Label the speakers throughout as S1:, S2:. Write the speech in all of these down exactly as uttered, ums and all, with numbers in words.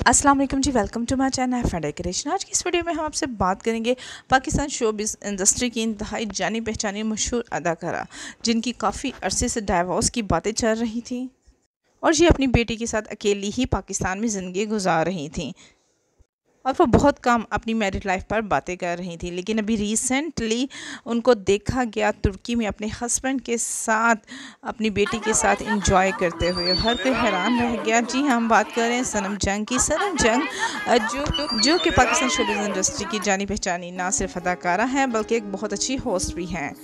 S1: अस्सलाम वालेकुम जी, वेलकम टू माय चैनल फैंड डेकोरेशन। आज की इस वीडियो में हम आपसे बात करेंगे पाकिस्तान शोबिज़ इंडस्ट्री की इंतहाई जानी पहचानी मशहूर अदाकारा जिनकी काफ़ी अरसे से डाइवोर्स की बातें चल रही थी और ये अपनी बेटी के साथ अकेली ही पाकिस्तान में ज़िंदगी गुजार रही थी और वो बहुत कम अपनी मैरिड लाइफ पर बातें कर रही थी। लेकिन अभी रिसेंटली उनको देखा गया तुर्की में अपने हस्बैंड के साथ अपनी बेटी के साथ इंजॉय करते हुए। हर कोई हैरान रह गया। जी हाँ, हम बात कर रहे हैं सनम जंग की। सनम जंग अ, जो जो कि पाकिस्तान शोबिज़ इंडस्ट्री की जानी पहचानी ना सिर्फ अदाकारा हैं बल्कि एक बहुत अच्छी होस्ट भी हैं।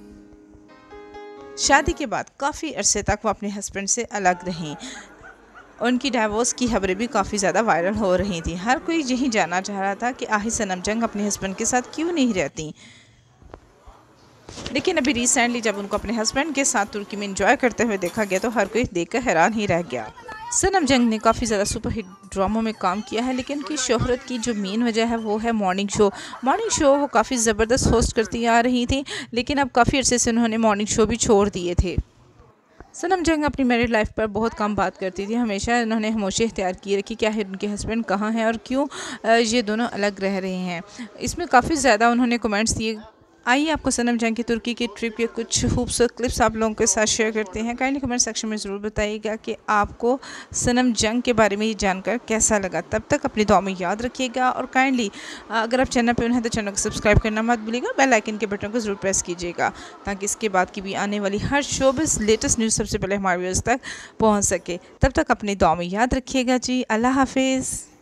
S1: शादी के बाद काफ़ी अरसे तक वो अपने हस्बैंड से अलग रहीं। उनकी डाइवोर्स की खबरें भी काफ़ी ज़्यादा वायरल हो रही थी। हर कोई यही जानना चाह रहा था कि आखिर सनम जंग अपने हस्बैंड के साथ क्यों नहीं रहती। लेकिन अभी रिसेंटली जब उनको अपने हस्बैंड के साथ तुर्की में एंजॉय करते हुए देखा गया तो हर कोई देखकर हैरान ही रह गया। सनम जंग ने काफ़ी ज़्यादा सुपरहिट ड्रामों में काम किया है, लेकिन उनकी शोहरत की जो मेन वजह है वो है मॉर्निंग शो। मॉर्निंग शो वो काफ़ी ज़बरदस्त होस्ट करती आ रही थी, लेकिन अब काफ़ी अरसे से उन्होंने मॉर्निंग शो भी छोड़ दिए थे। सनम जंग अपनी मैरिड लाइफ पर बहुत कम बात करती थी। हमेशा इन्होंने खामोशी इख्तियार की रखी क्या है उनके हस्बैंड कहाँ हैं और क्यों ये दोनों अलग रह रहे हैं। इसमें काफ़ी ज़्यादा उन्होंने कमेंट्स दिए। आइए आपको सनम जंग की तुर्की की ट्रिप के कुछ खूबसूरत क्लिप्स आप लोगों के साथ शेयर करते हैं। काइंडली कमेंट सेक्शन में ज़रूर बताइएगा कि आपको सनम जंग के बारे में ये जानकर कैसा लगा। तब तक अपनी दुआ में याद रखिएगा और काइंडली अगर आप चैनल पर हैं तो चैनल को सब्सक्राइब करना मत भूलिएगा। बेल आइकन के बटन को ज़रूर प्रेस कीजिएगा ताकि इसके बाद की भी आने वाली हर शोबिज़ लेटेस्ट न्यूज़ सबसे पहले हमारे व्यूअर्स तक पहुँच सके। तब तक अपनी दुआ में याद रखिएगा जी। अल्लाह हाफिज़।